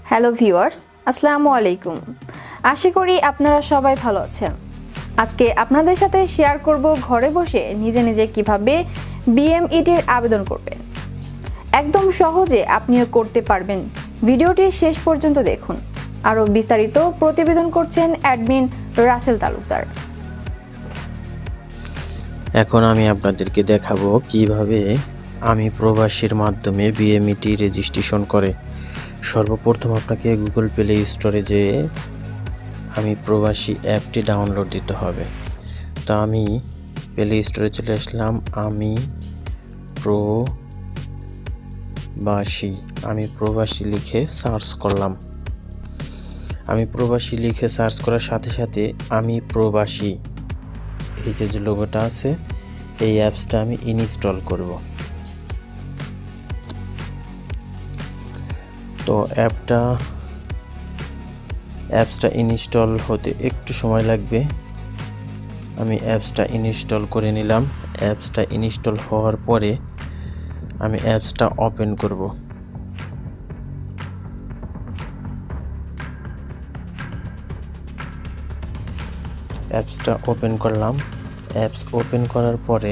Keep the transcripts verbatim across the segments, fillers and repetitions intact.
Hello viewers, আসসালামু আলাইকুম। আশা করি আপনারা সবাই ভালো আছেন। আজকে আপনাদের সাথে শেয়ার করব ঘরে বসে নিজে নিজে কিভাবে বিএমইটির আবেদন করবেন। একদম সহজে আপনিও করতে পারবেন। ভিডিওটি শেষ পর্যন্ত দেখুন। আরও বিস্তারিত প্রতিবেদন করছেন অ্যাডমিন রাসেল তালুকদার। এখন আমি আপনাদেরকে দেখাবো কিভাবে আমি প্রবাসীর মাধ্যমে বিএমইটি রেজিস্ট্রেশন করে। সর্বপ্রথম আপনাকে গুগল প্লে স্টোরে যেয়ে আমি প্রবাসী অ্যাপটি ডাউনলোড দিতে হবে। তো আমি প্লে স্টোরে চলে আসলাম। আমি প্রবাসী আমি প্রবাসী লিখে সার্চ করলাম। আমি প্রবাসী লিখে সার্চ করার সাথে সাথে আমি প্রবাসী এই যে যে লোগোটা আছে এই অ্যাপসটা আমি ইনস্টল করব। তো অ্যাপটা অ্যাপসটা ইনস্টল হতে একটু সময় লাগবে। আমি অ্যাপসটা ইনস্টল করে নিলাম। অ্যাপসটা ইনস্টল হওয়ার পরে আমি অ্যাপসটা ওপেন করব। অ্যাপসটা ওপেন করলাম। অ্যাপস ওপেন করার পরে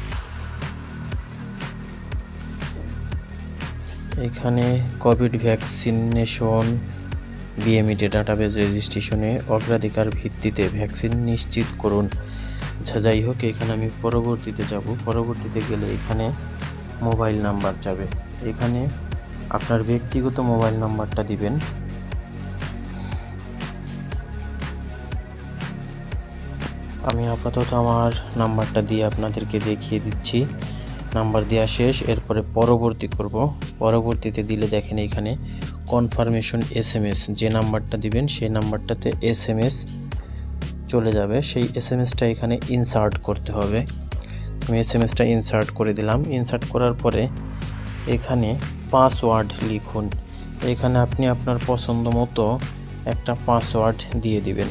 এখানে কোভিড ভ্যাকসিনেশন বিএমইটি ডাটাবেজ রেজিস্ট্রেশনে অগ্রাধিকার ভিত্তিতে ভ্যাকসিন নিশ্চিত করুন। আচ্ছা, যাই হোক, এখানে আমি পরবর্তীতে যাব। পরবর্তীতে গেলে এখানে মোবাইল নাম্বার যাবে। এখানে আপনার ব্যক্তিগত মোবাইল নাম্বারটা দিবেন। আমি আপাতত আমার নাম্বারটা দিয়ে আপনাদেরকে দেখিয়ে দিচ্ছি। নাম্বার দেওয়া শেষ। এরপরে পরবর্তী করব। পরবর্তীতে দিলে দেখেন এখানে কনফার্মেশন এসএমএস, যে নাম্বারটা দিবেন সেই নাম্বারটাতে এসএমএস চলে যাবে। সেই এসএমএসটা এখানে ইনসার্ট করতে হবে। আমি এসএমএসটা ইনসার্ট করে দিলাম। ইনসার্ট করার পরে এখানে পাসওয়ার্ড লিখুন। এখানে আপনি আপনার পছন্দ মতো একটা পাসওয়ার্ড দিয়ে দিবেন।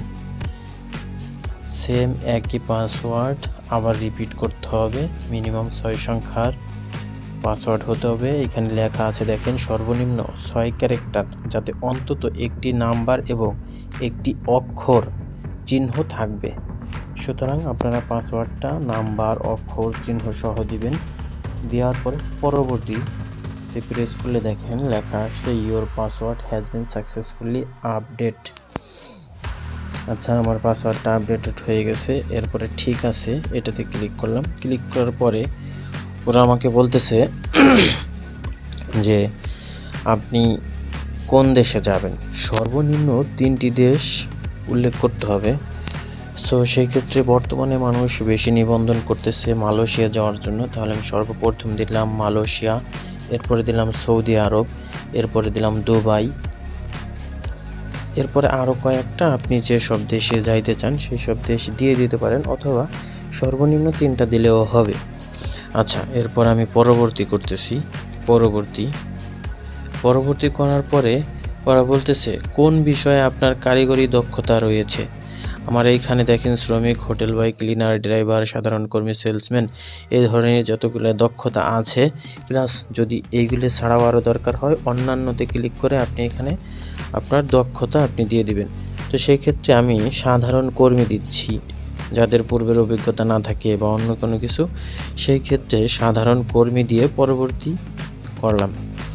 সেম একই পাসওয়ার্ড আবার রিপিট করতে হবে। মিনিমাম ছয় সংখ্যার পাসওয়ার্ড হতে হবে। এখানে লেখা আছে দেখেন সর্বনিম্ন ছয় ক্যারেক্টার, যাতে অন্তত একটি নাম্বার এবং একটি অক্ষর চিহ্ন থাকবে। সুতরাং আপনারা পাসওয়ার্ডটা নাম্বার, অক্ষর, চিহ্ন সহ দিবেন। দেওয়ার পর পরবর্তীতে প্রেস করলে দেখেন লেখা আসছে your password has been successfully update. আচ্ছা, আমার পাসওয়ার্ডটা আপডেটেড হয়ে গেছে। এরপরে ঠিক আছে এটাতে ক্লিক করলাম। ক্লিক করার পরে ওরা আমাকে বলতেছে যে আপনি কোন দেশে যাবেন। সর্বনিম্ন তিনটি দেশ উল্লেখ করতে হবে। সো সেই ক্ষেত্রে বর্তমানে মানুষ বেশি নিবন্ধন করতেছে মালয়েশিয়া যাওয়ার জন্য। তাহলে আমি সর্বপ্রথম দিলাম মালয়েশিয়া, এরপরে দিলাম সৌদি আরব, এরপরে দিলাম দুবাই, এরপরে আরও কয়েকটা আপনি যে সব দেশে যাইতে চান সেই সব দেশ দিয়ে দিতে পারেন, অথবা সর্বনিম্ন তিনটা দিলেও হবে। আচ্ছা, এরপর আমি পরবর্তী করতেছি। পরবর্তী পরবর্তী করার পরে ওরা বলতেছে কোন বিষয়ে আপনার কারিগরি দক্ষতা রয়েছে। আমার এইখানে দেখেন শ্রমিক, হোটেল বয়, ক্লিনার, ড্রাইভার, সাধারণ কর্মী, সেলসম্যান, এই ধরনের যতগুলো দক্ষতা আছে, প্লাস যদি এইগুলো ছাড়াও আরও দরকার হয় অন্যান্যতে ক্লিক করে আপনি এখানে আপনার দক্ষতা আপনি দিয়ে দিবেন। তো সেই ক্ষেত্রে আমি সাধারণ কর্মী দিচ্ছি, যাদের পূর্বের অভিজ্ঞতা না থাকে বা অন্য কোনো কিছু, সেই ক্ষেত্রে সাধারণ কর্মী দিয়ে পরবর্তী করলাম।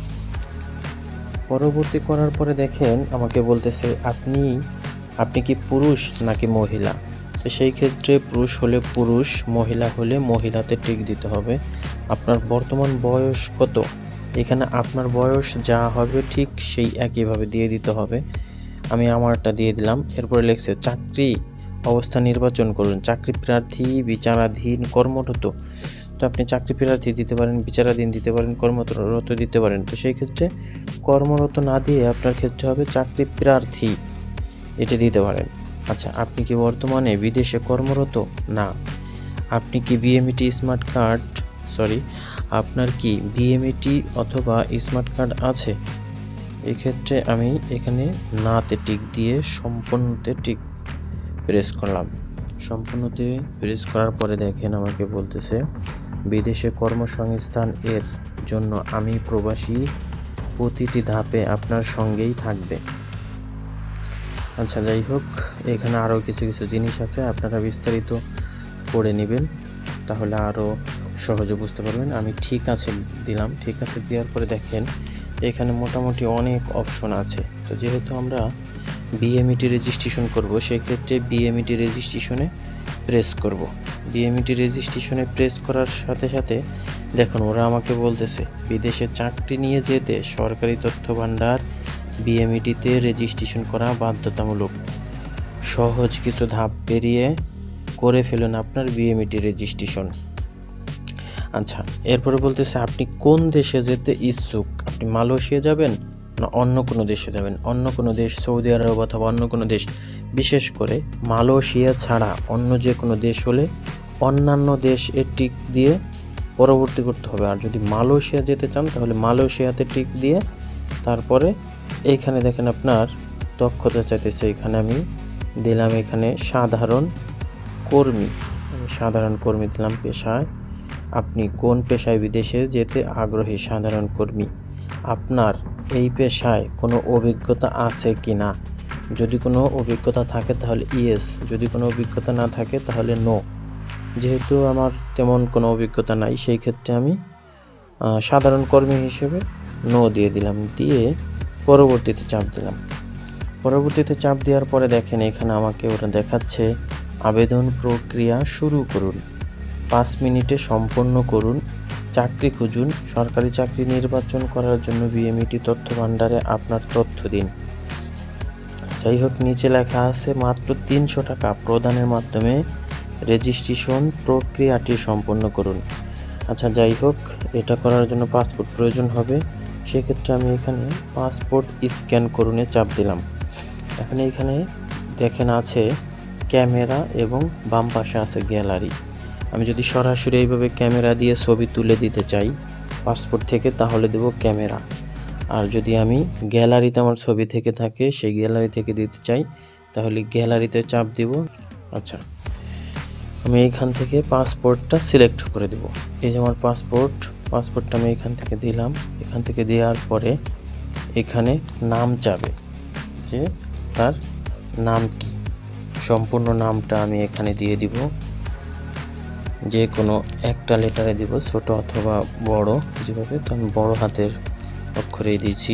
পরবর্তী করার পরে দেখেন আমাকে বলতেছে আপনি আপনি কি পুরুষ নাকি মহিলা। তো সেই ক্ষেত্রে পুরুষ হলে পুরুষ, মহিলা হলে মহিলাতে টিক দিতে হবে। আপনার বর্তমান বয়স কত, এখানে আপনার বয়স যা হবে ঠিক সেই একইভাবে দিয়ে দিতে হবে। আমি আমারটা দিয়ে দিলাম। এরপরে লিখছে চাকরি অবস্থা নির্বাচন করুন। চাকরি প্রার্থী, বিচারাধীন, কর্মরত। তো আপনি চাকরি প্রার্থী দিতে পারেন, বিচারাধীন দিতে পারেন, কর্মরত দিতে পারেন। তো সেই ক্ষেত্রে কর্মরত না দিয়ে আপনার ক্ষেত্রে হবে চাকরি প্রার্থী, এটা দিতে পারেন। আচ্ছা, আপনি কি বর্তমানে বিদেশে কর্মরত? না। আপনি কি বিএমইটি স্মার্ট কার্ড সরি আপনার কি বিএমইটি অথবা স্মার্ট কার্ড আছে? এক্ষেত্রে আমি এখানে নাতে টিক দিয়ে সম্পূর্ণতে টিক প্রেস করলাম। সম্পূর্ণতে প্রেস করার পরে দেখেন আমাকে বলতেছে বিদেশে কর্মসংস্থান এর জন্য আমি প্রবাসী প্রতিটি ধাপে আপনার সঙ্গেই থাকবে। আচ্ছা, যাই হোক, এখানে আরও কিছু কিছু জিনিস আছে, আপনারা বিস্তারিত পড়ে নেবেন, তাহলে আরও সহজে বুঝতে পারবেন। আমি ঠিক আছে দিলাম। ঠিক আছে দেওয়ার পরে দেখেন এখানে মোটামুটি অনেক অপশন আছে। তো যেহেতু আমরা বিএমইটি রেজিস্ট্রেশন করব, সেক্ষেত্রে বিএমইটি রেজিস্ট্রেশনে প্রেস করব। বিএমইটি রেজিস্ট্রেশনে প্রেস করার সাথে সাথে দেখুন ওরা আমাকে বলতেছে বিদেশে চাকরি নিয়ে যেতে সরকারি তথ্য ভাণ্ডার বিএমইটিতে রেজিস্ট্রেশন করা বাধ্যতামূলক। সহজ কিছু ধাপ পেরিয়ে করে ফেলুন আপনার বিএমইটি রেজিস্ট্রেশন। আচ্ছা, এরপরে বলতেছে আপনি কোন দেশে যেতে ইচ্ছুক। আপনি মালয়েশিয়া যাবেন না অন্য কোনো দেশে যাবেন? অন্য কোনো দেশ, সৌদি আরব অথবা অন্য কোনো দেশ। বিশেষ করে মালয়েশিয়া ছাড়া অন্য যে কোনো দেশ হলে অন্যান্য দেশে টিক দিয়ে পরবর্তী করতে হবে। আর যদি মালয়েশিয়া যেতে চান তাহলে মালয়েশিয়াতে টিক দিয়ে তারপরে এইখানে দেখেন আপনার দক্ষতা চাইতেছে, এখানে আমি দিলাম এখানে সাধারণ কর্মী। আমি সাধারণ কর্মী দিলাম। পেশায় আপনি কোন পেশায় বিদেশে যেতে আগ্রহী? সাধারণ কর্মী। আপনার এই পেশায় কোনো অভিজ্ঞতা আছে কি না? যদি কোনো অভিজ্ঞতা থাকে তাহলে ইয়েস, যদি কোনো অভিজ্ঞতা না থাকে তাহলে নো। যেহেতু আমার তেমন কোনো অভিজ্ঞতা নাই, সেই ক্ষেত্রে আমি সাধারণ কর্মী হিসেবে নো দিয়ে দিলাম। দিয়ে পরবর্তীতে চাপ দিলাম। পরবর্তীতে চাপ দেওয়ার পরে দেখেন এখানে আমাকে ওরা দেখাচ্ছে আবেদন প্রক্রিয়া শুরু করুন, পাঁচ মিনিটে সম্পন্ন করুন, চাকরি খুঁজুন, সরকারি চাকরি নির্বাচন করার জন্য বিএমইটি তথ্য ভাণ্ডারে আপনার তথ্য দিন। যাই হোক, নিচে লেখা আছে মাত্র তিনশো টাকা প্রদানের মাধ্যমে রেজিস্ট্রেশন প্রক্রিয়াটি সম্পন্ন করুন। আচ্ছা, যাই হোক, এটা করার জন্য পাসপোর্ট প্রয়োজন হবে। সেক্ষেত্রে আমি এখানে পাসপোর্ট স্ক্যান করুনে চাপ দিলাম। এখানে এখানে দেখেন আছে ক্যামেরা এবং বাম পাশে আছে গ্যালারি। আমি যদি সরাসরি এইভাবে ক্যামেরা দিয়ে ছবি তুলে দিতে চাই পাসপোর্ট থেকে তাহলে দেব ক্যামেরা। আর যদি আমি গ্যালারিতে আমার ছবি থেকে থাকে সেই গ্যালারি থেকে দিতে চাই তাহলে গ্যালারিতে চাপ দেব। আচ্ছা, আমি এইখান থেকে পাসপোর্টটা সিলেক্ট করে দেব। এই যে আমার পাসপোর্ট, পাসপোর্টটা আমি এখান থেকে দিলাম। এখান থেকে দেওয়ার পরে এখানে নাম চাবে যে তার নাম কি, সম্পূর্ণ নামটা আমি এখানে দিয়ে দিব। যে কোনো একটা লেটারে দিব, ছোট অথবা বড়, যেভাবে। তো আমি বড় হাতের অক্ষরে দিয়েছি।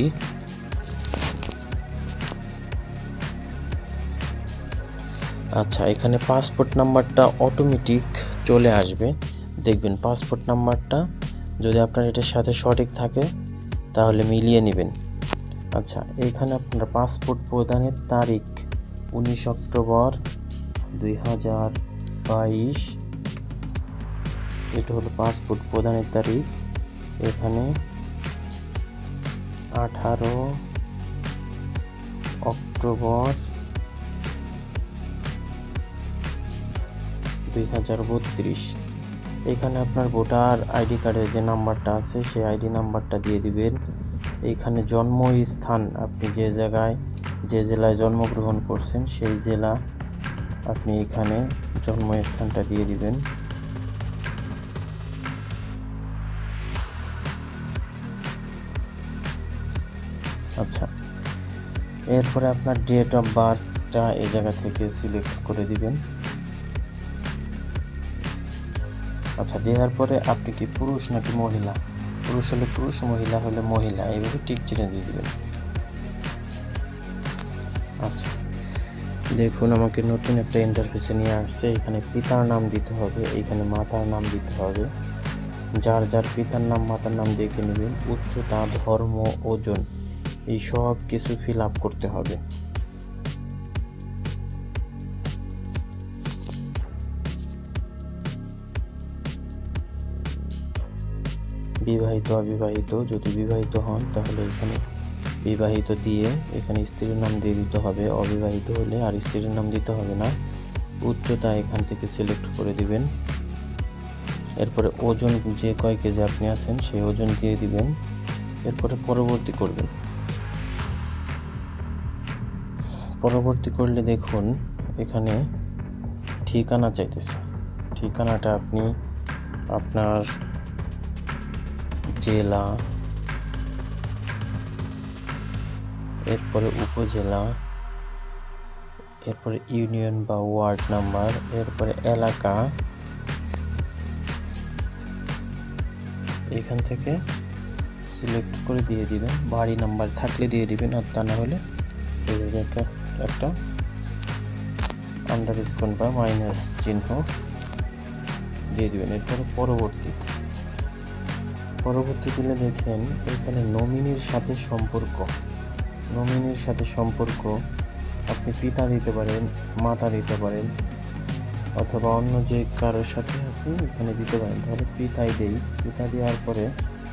আচ্ছা, এখানে পাসপোর্ট নাম্বারটা অটোমেটিক চলে আসবে, দেখবেন পাসপোর্ট নাম্বারটা যদি আপনার এটার সাথে সঠিক থাকে তাহলে মিলিয়ে নেবেন। আচ্ছা, এইখানে আপনার পাসপোর্ট প্রদানের তারিখ উনিশ অক্টোবর দুই হাজার বাইশ, এটা হলো পাসপোর্ট প্রদানের তারিখ। এখানে আঠারো অক্টোবর দুই হাজার বত্রিশ। এখানে আপনার ভোটার আইডি কার্ডের যে নাম্বারটা আছে সেই আইডি নাম্বারটা দিয়ে দিবেন। এইখানে জন্মস্থান, আপনি যে জায়গায় যে জেলায় জন্মগ্রহণ করছেন সেই জেলা আপনি এখানে জন্মস্থানটা দিয়ে দিবেন। আচ্ছা, এরপরে আপনার ডেট অফ বার্থটা এই জায়গা থেকে সিলেক্ট করে দিবেন। আচ্ছা, দেওয়ার পরে আপনি কি পুরুষ নাকি মহিলা, পুরুষ হলে পুরুষ, মহিলা হলে মহিলা, এইভাবে টিক চিহ্ন দিয়ে দিবেন। আচ্ছা, দেখুন আমাকে নতুন একটা ইন্টারফেসে নিয়ে আসছে। এখানে পিতার নাম দিতে হবে, এখানে মাতার নাম দিতে হবে। যার যার পিতার নাম মাতার নাম দেখে নেবেন। উচ্চতা, ধর্ম, ওজন, এই সব কিছু ফিল আপ করতে হবে। বিবাহিত অবিবাহিত, যদি বিবাহিত হন তাহলে এখানে বিবাহিত দিয়ে এখানে স্ত্রীর নাম দিয়ে দিতে হবে, অবিবাহিত হলে আর স্ত্রীর নাম দিতে হবে না। উচ্চতা এখান থেকে সিলেক্ট করে দিবেন। এরপরে ওজন, যে কয় কেজি আপনি আছেন সেই ওজন দিয়ে দিবেন। এরপরে পরবর্তী করবেন। পরবর্তী করলে দেখুন এখানে ঠিকানা চাইতেছে। ঠিকানাটা আপনি আপনার জেলা এরপরে উপজেলা, এরপরে ইউনিয়ন বা ওয়ার্ড নাম্বার, এরপরে এলাকা। এখান থেকে সিলেক্ট করে দিয়ে দিবেন, বাড়ি নাম্বার থাকলে দিয়ে দিবেন, আর তা না হলে একটা একটা আন্ডার স্কোর বা মাইনাস চিহ্ন দিয়ে দিবেন। এরপরে পরবর্তী পরবর্তী দিলে দেখেন এখানে নমিনির সাথে সম্পর্ক, নমিনির সাথে সম্পর্ক আপনি পিতা দিতে পারেন, মাতা দিতে পারেন, অথবা অন্য যে কারোর সাথে আপনি এখানে দিতে পারেন। তাহলে পিতাই দেই, পিতা দেওয়ার পরে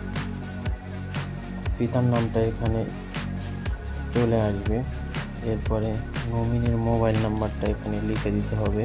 পিতার নামটা এখানে চলে আসবে। এরপরে নমিনির মোবাইল নাম্বারটা এখানে লিখে দিতে হবে।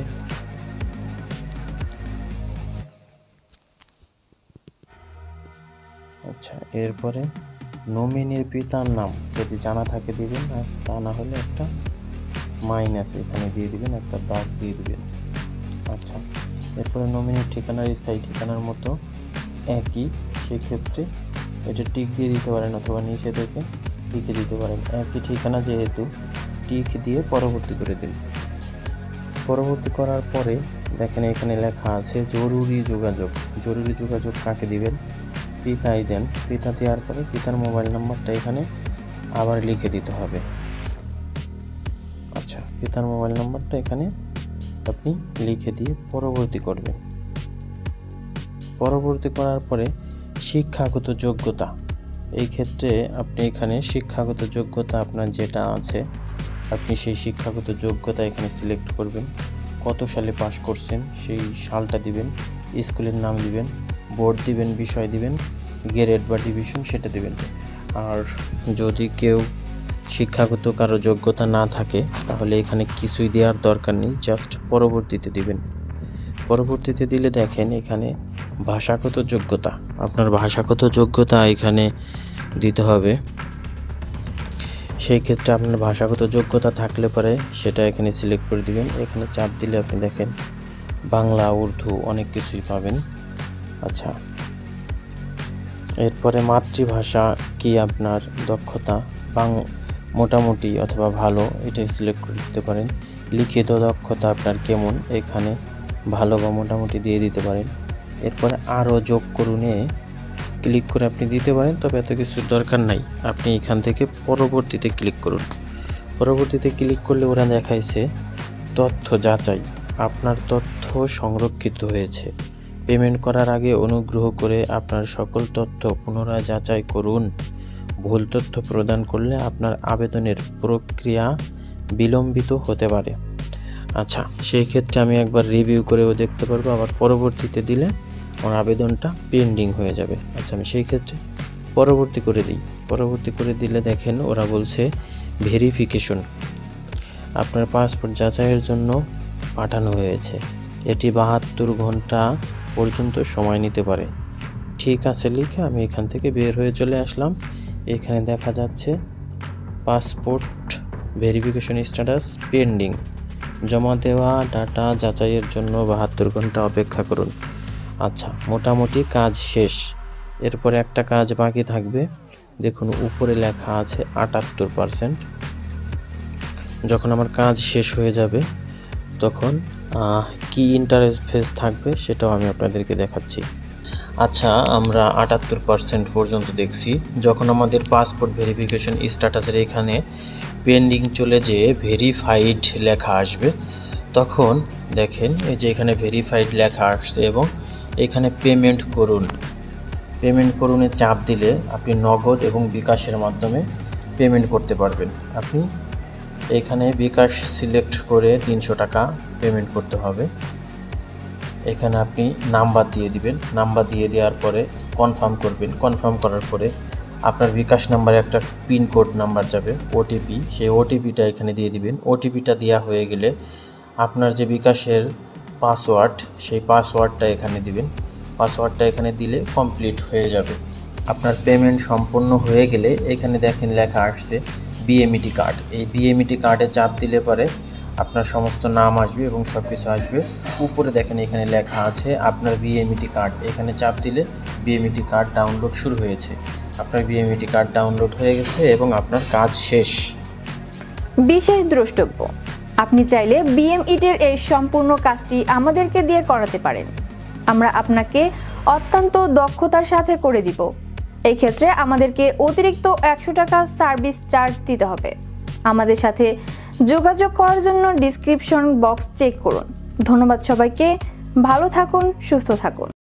আচ্ছা, এরপরে নমিনির পিতার নাম যদি জানা থাকে দিবেন, আর তা না হলে একটা মাইনাস এখানে দিয়ে দিবেন, একটা দাগ দিয়ে দিবেন। আচ্ছা, এরপরে নমিনির ঠিকানার স্থায়ী ঠিকানার মতো একই, সেক্ষেত্রে এটা টিক দিয়ে দিতে পারেন অথবা নিচে থেকে লিখে দিতে পারেন। একই ঠিকানা যেহেতু টিক দিয়ে পরবর্তী করে দিন। পরবর্তী করার পরে দেখেন এখানে লেখা আছে জরুরি যোগাযোগ। জরুরি যোগাযোগ কাকে দিবেন? পিতাই দেন। পিতা দেওয়ার পরে পিতার মোবাইল নাম্বারটা এখানে আবার লিখে দিতে হবে। আচ্ছা, পিতার মোবাইল নাম্বারটা এখানে আপনি লিখে দিয়ে পরবর্তী করবেন। পরবর্তী করার পরে শিক্ষাগত যোগ্যতা, এই ক্ষেত্রে আপনি এখানে শিক্ষাগত যোগ্যতা আপনার যেটা আছে আপনি সেই শিক্ষাগত যোগ্যতা এখানে সিলেক্ট করবেন। কত সালে পাস করছেন সেই সালটা দিবেন, স্কুলের নাম দিবেন, বোর্ড দিবেন, বিষয় দিবেন, গ্রেড বা ডিভিশন সেটা দিবেন। আর যদি কেউ শিক্ষাগত কারো যোগ্যতা না থাকে তাহলে এখানে কিছুই দেওয়ার দরকার নেই, জাস্ট পরবর্তীতে দিবেন। পরবর্তীতে দিলে দেখেন এখানে ভাষাগত যোগ্যতা, আপনার ভাষাগত যোগ্যতা এখানে দিতে হবে। সেই ক্ষেত্রে আপনার ভাষাগত যোগ্যতা থাকলে পরে সেটা এখানে সিলেক্ট করে দিবেন। এখানে চাপ দিলে আপনি দেখেন বাংলা, উর্দু অনেক কিছুই পাবেন। আচ্ছা, এরপরে মাতৃভাষা কি আপনার দক্ষতা, বাং মোটামুটি অথবা ভালো, এটাই সিলেক্ট করে দিতে পারেন। লিখিত দক্ষতা আপনার কেমন, এখানে ভালো বা মোটামুটি দিয়ে দিতে পারেন। এরপরে আরও যোগ করুনে ক্লিক করে আপনি দিতে পারেন, তবে এত কিছুর দরকার নাই। আপনি এখান থেকে পরবর্তীতে ক্লিক করুন। পরবর্তীতে ক্লিক করলে ওরা দেখাইছে তথ্য যাচাই, আপনার তথ্য সংরক্ষিত হয়েছে। পেমেন্ট করার আগে অনুগ্রহ করে আপনার সকল তথ্য পুনরায় যাচাই করুন। ভুল তথ্য প্রদান করলে আপনার আবেদনের প্রক্রিয়া বিলম্বিত হতে পারে। আচ্ছা, সেই ক্ষেত্রে আমি একবার রিভিউ করেও দেখতে পারবো, আবার পরবর্তীতে দিলে আমার আবেদনটা পেন্ডিং হয়ে যাবে। আচ্ছা, আমি সেই ক্ষেত্রে পরবর্তী করে দিই। পরবর্তী করে দিলে দেখেন ওরা বলছে ভেরিফিকেশন, আপনার পাসপোর্ট যাচাইয়ের জন্য পাঠানো হয়েছে, এটি বাহাত্তর ঘন্টা পর্যন্ত সময় নিতে পারে। ঠিক আছে লিখে আমি এখান থেকে বের হয়ে চলে আসলাম। এখানে দেখা যাচ্ছে পাসপোর্ট ভেরিফিকেশন স্ট্যাটাস পেন্ডিং, জমা দেওয়া ডাটা যাচাইয়ের জন্য বাহাত্তর ঘন্টা অপেক্ষা করুন। আচ্ছা, মোটামুটি কাজ শেষ। এরপরে একটা কাজ বাকি থাকবে, দেখুন উপরে লেখা আছে আটাত্তর পারসেন্ট। যখন আমার কাজ শেষ হয়ে যাবে তখন কি ইন্টারফেস থাকবে সেটাও আমি আপনাদেরকে দেখাচ্ছি। আচ্ছা, আমরা আটাত্তর পারসেন্ট পর্যন্ত দেখছি। যখন আমাদের পাসপোর্ট ভেরিফিকেশন স্ট্যাটাসের এখানে পেন্ডিং চলে যেয়ে ভেরিফাইড লেখা আসবে, তখন দেখেন এই যে এখানে ভেরিফাইড লেখা আসছে এবং এখানে পেমেন্ট করুন। পেমেন্ট করুনে চাপ দিলে আপনি নগদ এবং বিকাশের মাধ্যমে পেমেন্ট করতে পারবেন। আপনি এখানে বিকাশ সিলেক্ট করে তিনশো টাকা পেমেন্ট করতে হবে। এখানে আপনি নাম্বার দিয়ে দিবেন, নাম্বার দিয়ে দেওয়ার পরে কনফার্ম করবেন। কনফার্ম করার পরে আপনার বিকাশ নাম্বারে একটা পিনকোড নাম্বার যাবে, ওটিপি, সেই ওটিপিটা এখানে দিয়ে দিবেন। ওটিপিটা দেওয়া হয়ে গেলে আপনার যে বিকাশের পাসওয়ার্ড সেই পাসওয়ার্ডটা এখানে দিবেন। পাসওয়ার্ডটা এখানে দিলে কমপ্লিট হয়ে যাবে। আপনার পেমেন্ট সম্পূর্ণ হয়ে গেলে এখানে দেখেন লেখা আসছে বিএমইটি কার্ড। এই বিএমইটি কার্ডে চাপ দিলে পরে আপনার সমস্ত নাম আসবে এবং সব কিছু আসবে। উপরে দেখেন এখানে লেখা আছে আপনার বিএমইটি কার্ড, এখানে চাপ দিলে বিএমইটি কার্ড ডাউনলোড শুরু হয়েছে। আপনার বিএমইটি কার্ড ডাউনলোড হয়ে গেছে এবং আপনার কাজ শেষ। বিশেষ দ্রষ্টব্য, আপনি চাইলে বিএমইটির এই সম্পূর্ণ কাজটি আমাদেরকে দিয়ে করাতে পারেন। আমরা আপনাকে অত্যন্ত দক্ষতার সাথে করে দিব। এই ক্ষেত্রে আমাদেরকে অতিরিক্ত একশো টাকা সার্ভিস চার্জ দিতে হবে। আমাদের সাথে যোগাযোগ করার জন্য ডিসক্রিপশন বক্স চেক করুন। ধন্যবাদ সবাইকে, ভালো থাকুন, সুস্থ থাকুন।